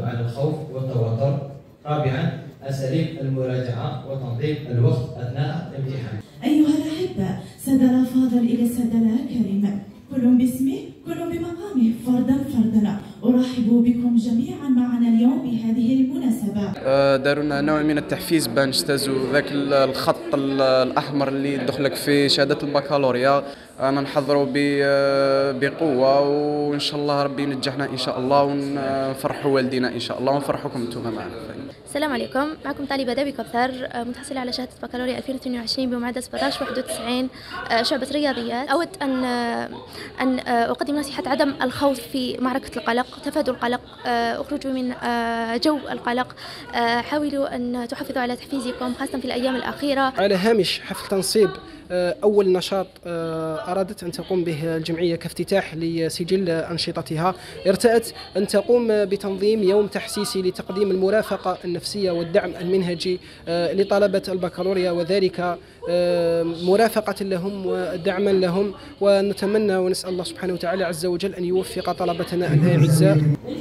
عن الخوف والتوتر. رابعا أساليب المراجعة وتنظيم الوقت أثناء الامتحان. أيها الأحبة، سادنا فاضل إلى سادنا كريم، كل باسمه كل بمقامه، فردا فردا. أرحب بكم جميعا معنا اليوم بهذه المناسبة. داروا لنا نوع من التحفيز باه نجتازوا ذاك الخط الأحمر اللي دخلك في شهادة البكالوريا. أنا نحضروا بقوة، وإن شاء الله ربي ينجحنا إن شاء الله، ونفرحوا والدينا إن شاء الله، ونفرحوكم أنتم معنا. السلام عليكم، معكم طالبة دابي كوثر، متحصلة على شهادة بكالوريا 2022 بمعدل 1791 شعبة رياضيات. أود أن أقدم نصيحة عدم الخوض في معركة القلق، تفادوا القلق، اخرجوا من جو القلق، حاولوا أن تحافظوا على تحفيزكم خاصة في الأيام الأخيرة. على هامش حفل تنصيب أول نشاط أرادت أن تقوم به الجمعية كافتتاح لسجل أنشطتها، ارتأت أن تقوم بتنظيم يوم تحسيسي لتقديم المرافقة النفسية والدعم المنهجي لطلبة البكالوريا، وذلك مرافقة لهم ودعما لهم. ونتمنى ونسأل الله سبحانه وتعالى عز وجل أن يوفق طلبتنا الأعزاء.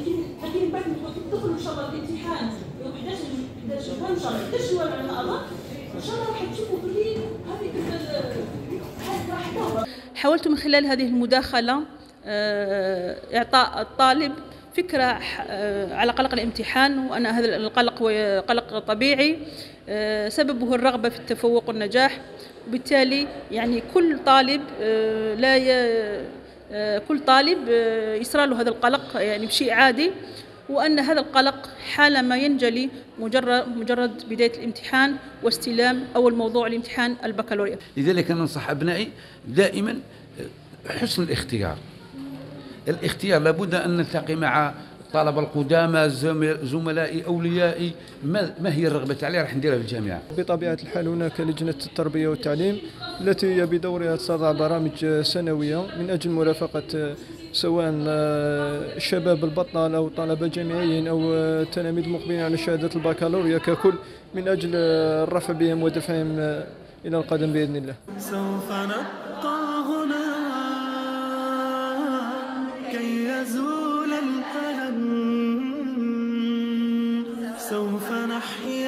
حاولت من خلال هذه المداخلة إعطاء الطالب فكرة على قلق الامتحان، وأن هذا القلق هو قلق طبيعي سببه الرغبة في التفوق والنجاح. وبالتالي يعني كل طالب يصير له هذا القلق يعني بشيء عادي، وأن هذا القلق حالما ينجلي مجرد بداية الامتحان واستلام أول موضوع الامتحان البكالوريا. لذلك ننصح أبنائي دائما حسن الاختيار. لابد أن نلتقي مع الطلبة القدامى، زملائي، أوليائي، ما هي الرغبة عليه راح نديرها في الجامعة. بطبيعة الحال هناك لجنة التربية والتعليم التي هي بدورها تضع برامج سنوية من أجل مرافقة سواء الشباب البطال أو طلبة جامعيين أو التلاميذ المقبلين على شهادة البكالوريا ككل، من أجل الرفع بهم ودفعهم إلى القدم بإذن الله. سوف نبقى هنا كي يزول الألم، سوف نحيي